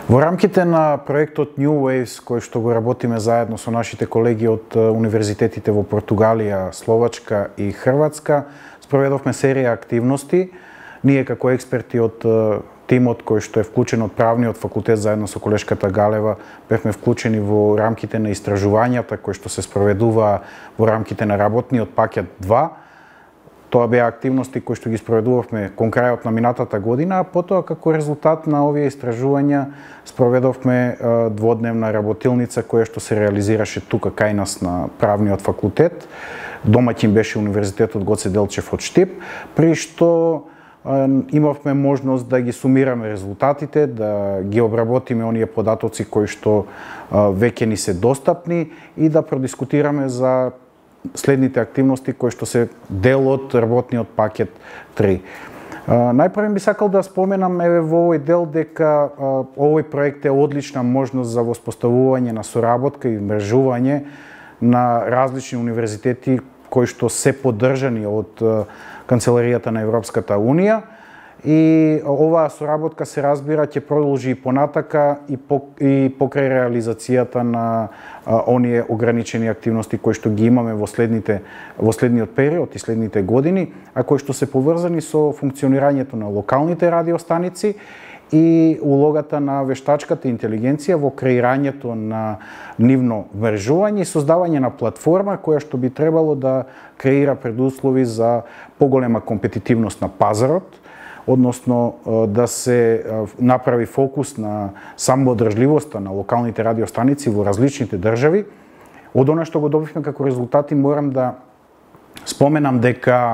Во рамките на проектот New Waves, кој што го работиме заедно со нашите колеги од универзитетите во Португалија, Словачка и Хрватска, спроведовме серија активности. Ние како експерти од тимот кој што е вклучен од правниот факултет заедно со колешката Галева, бевме вклучени во рамките на истражувањата кои што се спроведуваа во рамките на работниот пакет 2. Тоа беа активности кои што ги спроведувавме кон крајот на минатата година, а потоа како резултат на овие истражувања спроведовме дводневна работилница која што се реализираше тука кај нас на правниот факултет. Домаќин беше Универзитетот Гоце Делчев од Штип, при што имавме можност да ги сумираме резултатите, да ги обработиме оние податоци кои што веќе ни се достапни и да продискутираме за следните активности кои што се дел од работниот пакет 3. Најпрво би сакал да споменам во овој дел дека овој проект е одлична можност за воспоставување на соработка и мрежување на различни универзитети кои што се поддржани од Канцеларијата на Европската Унија. И оваа соработка се разбира ќе продолжи и понатака и покрај реализацијата на оние ограничени активности кои што ги имаме во следниот период и следните години, а кои што се поврзани со функционирањето на локалните радиостаници и улогата на вештачката интелигенција во креирањето на нивно мрежување и создавање на платформа која што би требало да креира предуслови за поголема компетитивност на пазарот, односно да се направи фокус на самоодржливоста на локалните радиостаници во различните држави. Од она што го добивме како резултати, морам да споменам дека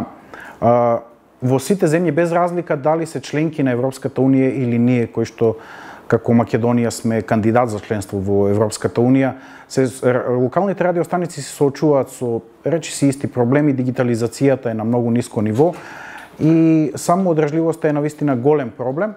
во сите земји, без разлика дали се членки на Европската Унија или ние, кои што како Македонија сме кандидат за членство во Европската Унија, локалните радиостаници се соочуваат со речиси исти проблеми, дигитализацијата е на многу ниско ниво, и самоодржливоста е навистина голем проблем,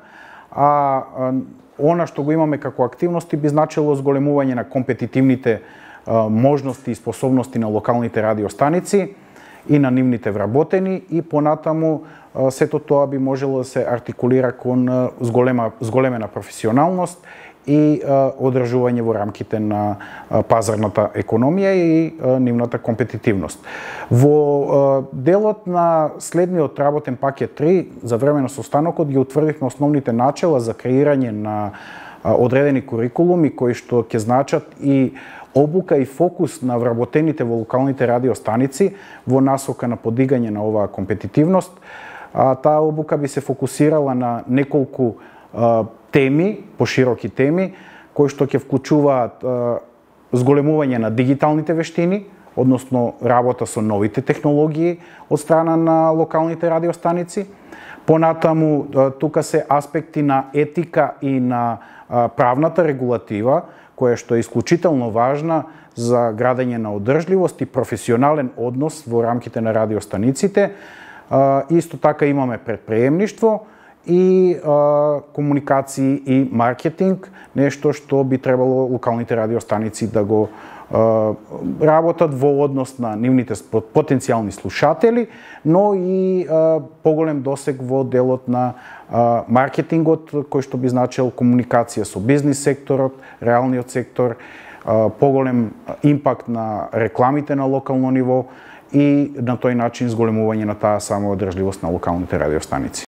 а она што го имаме како активности би значило зголемување на компетитивните можности и способности на локалните радиостаници и на нивните вработени, и понатаму сето тоа би можело да се артикулира кон зголемена професионалност и одржување во рамките на пазарната економија и нивната компетитивност. Во делот на следниот работен пакет 3, за време на состанокот ги утврдивме основните начела за креирање на одредени курикулуми кои што ќе значат и обука и фокус на вработените во локалните радиостаници во насока на подигање на оваа компетитивност. Таа обука би се фокусирала на неколку теми, пошироки теми, кои што ќе вклучуваат зголемување на дигиталните вештини, односно работа со новите технологии од страна на локалните радиостаници. Понатаму, тука се аспекти на етика и на правната регулатива, која што е исклучително важна за градење на одржливост и професионален однос во рамките на радиостаниците. Исто така имаме предприемништво и комуникации и маркетинг, нешто што би требало локалните радиостаници да го работат во однос на нивните потенцијални слушатели, но и поголем досег во делот на маркетингот, кој што би значил комуникација со бизнис секторот, реалниот сектор, поголем импакт на рекламите на локално ниво и на тој начин зголемување на таа самоодржливост на локалните радиостаници.